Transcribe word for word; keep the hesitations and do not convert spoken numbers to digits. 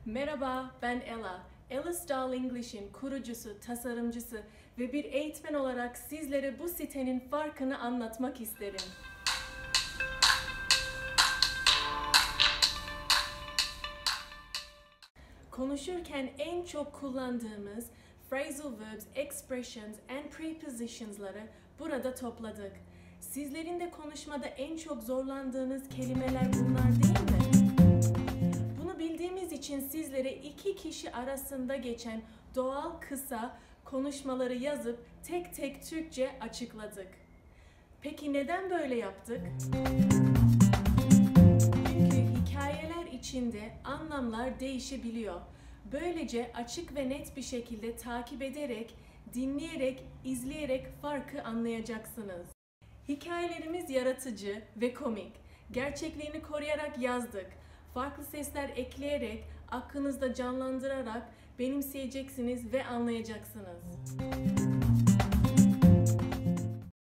Merhaba, ben Ella. Ella Style English'in kurucusu, tasarımcısı ve bir eğitmen olarak sizlere bu sitenin farkını anlatmak isterim. Konuşurken en çok kullandığımız phrasal verbs, expressions and prepositions'ları burada topladık. Sizlerin de konuşmada en çok zorlandığınız kelimeler bunlar değil mi? Bunu bildiğimiz için sizlere iki kişi arasında geçen doğal kısa konuşmaları yazıp tek tek Türkçe açıkladık. Peki neden böyle yaptık? Çünkü hikayeler içinde anlamlar değişebiliyor. Böylece açık ve net bir şekilde takip ederek, dinleyerek, izleyerek farkı anlayacaksınız. Hikayelerimiz yaratıcı ve komik. Gerçekliğini koruyarak yazdık. Farklı sesler ekleyerek, aklınızda canlandırarak benimseyeceksiniz ve anlayacaksınız.